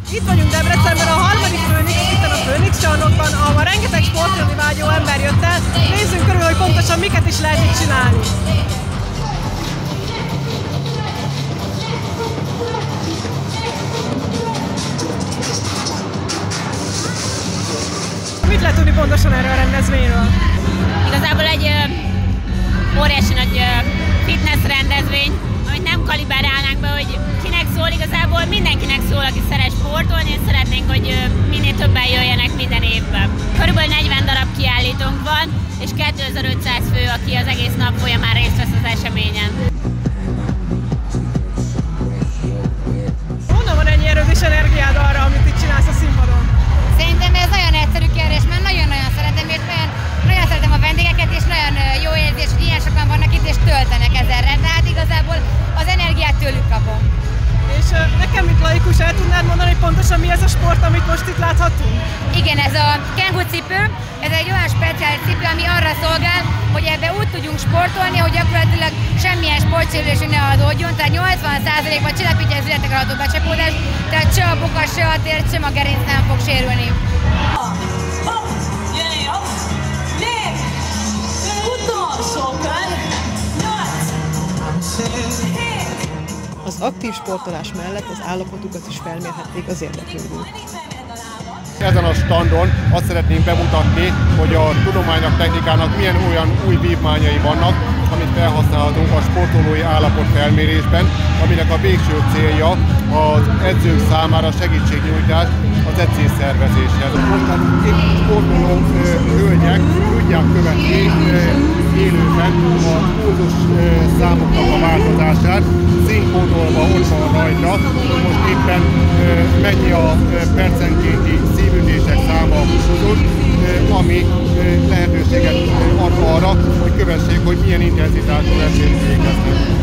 Itt vagyunk Debrecenben, a harmadik Főnix, itt a Főnix csarnokban, ahol rengeteg sportolni vágyó ember jött el. Nézzünk körül, hogy pontosan miket is lehet itt csinálni. Mit lehet tudni pontosan erről a rendezvényről? Igazából egy óriási nagy fitness rendezvény, amit nem kalibrálnánk be, hogy kinek szól, igazából mindenkinek szól, aki szeret sportolni, és szeretnénk, hogy minél többen jöjjenek minden évben. Körülbelül 40 darab kiállítónk van, és 2500 fő, aki az egész nap folyamán részt vesz az eseményen. Honnan van ennyi erőd és energiád arra, amit itt csinálsz a színpadon? Szerintem ez nagyon egyszerű kérdés, mert nagyon-nagyon szeretem, és nagyon szeretem a vendégeket, és nagyon jó érzés, hogy ilyen sokan vannak itt, és töltenek ezerre. Tehát igazából az energiát tőlük kapom. És nekem, mint laikus, el tudnád mondani, hogy pontosan mi ez a sport, amit most itt láthatunk? Igen, ez a Kangoo cipő, ez egy olyan speciális cipő, ami arra szolgál, hogy ebbe úgy tudjunk sportolni, hogy gyakorlatilag semmilyen sportsérülés ne adódjon, tehát 80%-ban csillapítja az ületekre adó becsapódás, tehát se a boka, se a tér, se a gerinc nem fog sérülni. Az aktív sportolás mellett az állapotukat is felmérhették az érdeklődők. Ezen a standon azt szeretnénk bemutatni, hogy a tudománynak, technikának milyen olyan új vívmányai vannak, amit felhasználhatunk a sportolói állapot felmérésben, aminek a végső célja az edzők számára segítségnyújtás az edzésszervezéshez. Mostan itt sportoló hölgyek tudják követni élőben a pulzus számoknak a változását, színkódolva ott van rajta, hogy most éppen mennyi a percenkénti szívütések száma a pulzuson, ami lehetőséget ad arra, hogy kövessék, hogy milyen intenzitású edzést végeznek.